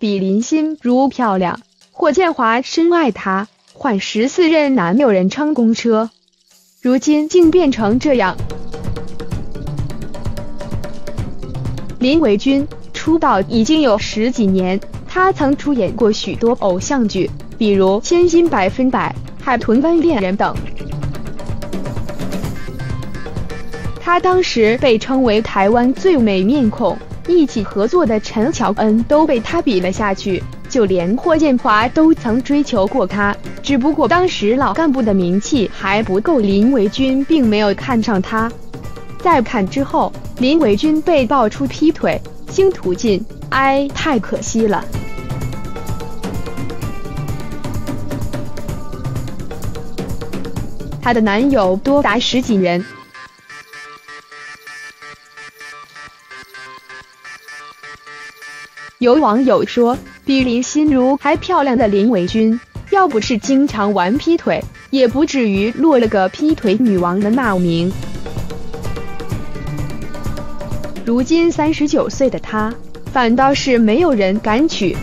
比林心如漂亮。霍建华深爱她，换14任男友人称公车，如今竟变成这样。林维君出道已经有10几年，她曾出演过许多偶像剧，比如《千金百分百》《海豚湾恋人》等。她当时被称为台湾最美面孔，一起合作的陈乔恩都被她比了下去，就连霍建华都曾追求过她，只不过当时老干部的名气还不够，林维君并没有看上她。再看之后，林维君被爆出劈腿，星途尽，太可惜了。她的男友多达10几人。有网友说，比林心如还漂亮的林维君，要不是经常玩劈腿，也不至于落了个劈腿女王的骂名。如今39岁的她，反倒是没有人敢娶，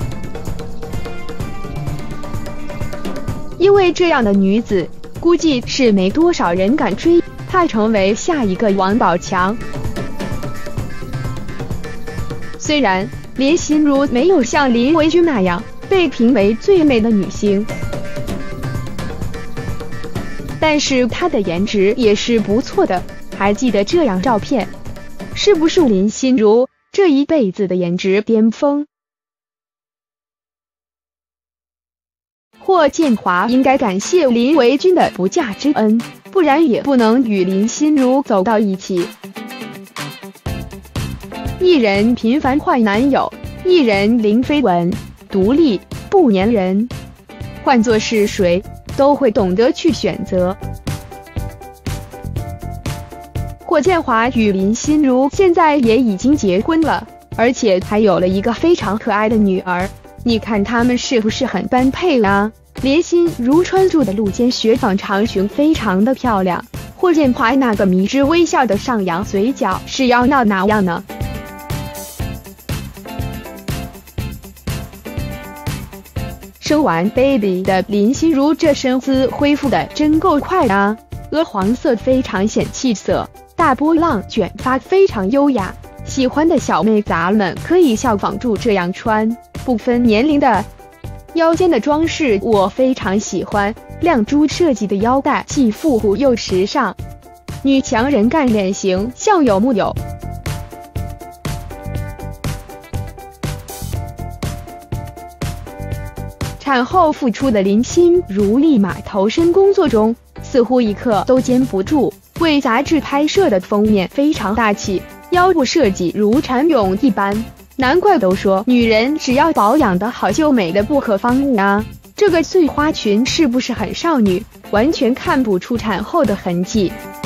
因为这样的女子，估计是没多少人敢追，怕成为下一个王宝强。虽然林心如没有像林维君那样被评为最美的女星，但是她的颜值也是不错的。还记得这张照片，是不是林心如这一辈子的颜值巅峰？霍建华应该感谢林维君的不嫁之恩，不然也不能与林心如走到一起。艺人频繁换男友，艺人零绯闻，独立不粘人，换作是谁都会懂得去选择。霍建华与林心如现在也已经结婚了，而且还有了一个非常可爱的女儿，你看他们是不是很般配啊？林心如穿着的露肩雪纺长裙非常的漂亮，霍建华那个迷之微笑的上扬嘴角是要闹哪样呢？生完 baby 的林心如这身姿恢复的真够快啊，鹅黄色非常显气色，大波浪卷发非常优雅，喜欢的小妹杂们可以效仿住这样穿，不分年龄的。腰间的装饰我非常喜欢，亮珠设计的腰带既复古又时尚，女强人干练型，像有木有。产后复出的林心如立马投身工作中，似乎一刻都坚不住。为杂志拍摄的封面非常大气，腰部设计如蚕蛹一般，难怪都说女人只要保养得好就美的不可方物啊。这个碎花裙是不是很少女？完全看不出产后的痕迹。